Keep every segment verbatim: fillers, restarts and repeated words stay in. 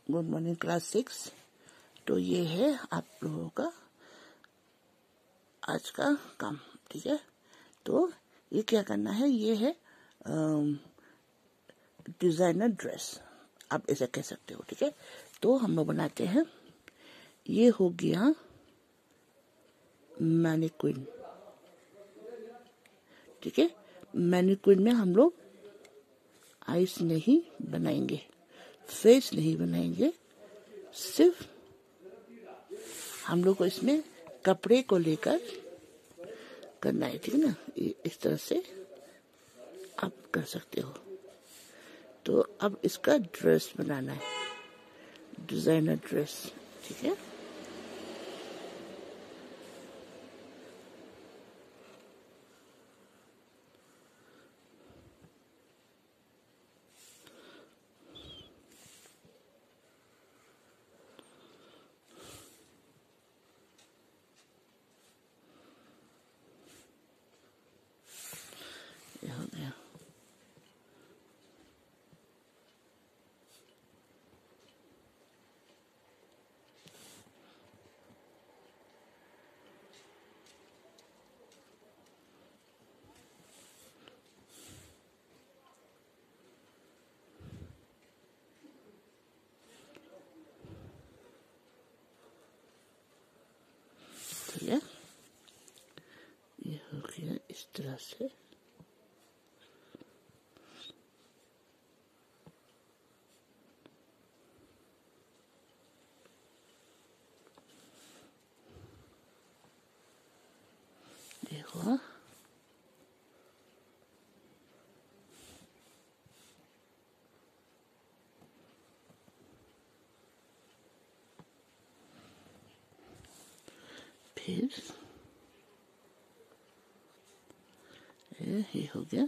Good morning class six. तो ये है आप लोगों का आज का काम, ठीक है। तो ये क्या करना है, ये है डिजाइनर ड्रेस, आप ऐसा कह सकते हो, ठीक है। तो हम लोग बनाते हैं, ये हो गया मैनीक्विन, ठीक है। मैनीक्विन में हम लोग आइस नहीं बनाएंगे, फेस नहीं बनाएंगे, सिर्फ हम लोग को इसमें कपड़े को लेकर करना है, ठीक है ना। इस तरह से आप कर सकते हो। तो अब इसका ड्रेस बनाना है, डिजाइनर ड्रेस, ठीक है। ये हो गया। ठीक है, ये हो गया इस तरह से। देखो फिर ये हो गया।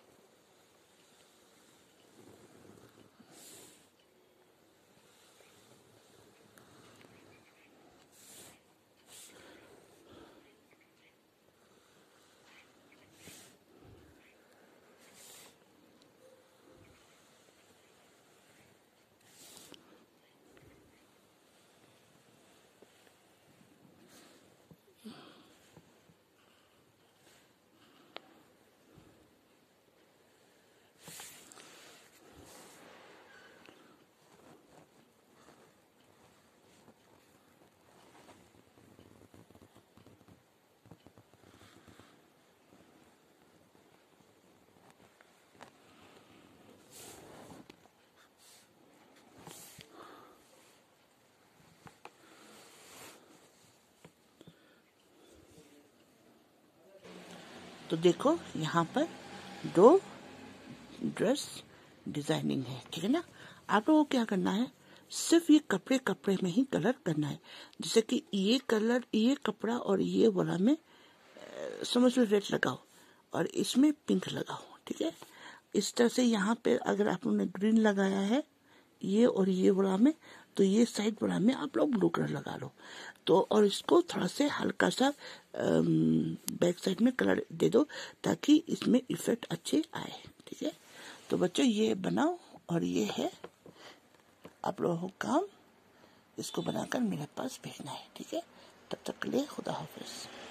तो देखो यहाँ पर दो ड्रेस डिजाइनिंग है, ठीक है ना। आप लोगों को क्या करना है, सिर्फ ये कपड़े कपड़े में ही कलर करना है। जैसे कि ये कलर, ये कपड़ा और ये वाला में समझ लो रेड लगाओ और इसमें पिंक लगाओ, ठीक है। इस तरह से यहाँ पे अगर आप लोगों ने ग्रीन लगाया है ये और ये वाला में, तो ये साइड वाला में आप लोग ब्लू कलर लगा लो। तो और इसको थोड़ा से हल्का सा बैक साइड में कलर दे दो ताकि इसमें इफेक्ट अच्छे आए, ठीक है। तो बच्चों ये बनाओ और ये है आप लोगों का काम, इसको बनाकर मेरे पास भेजना है, ठीक है। तब तक के लिए खुदा हाफिज।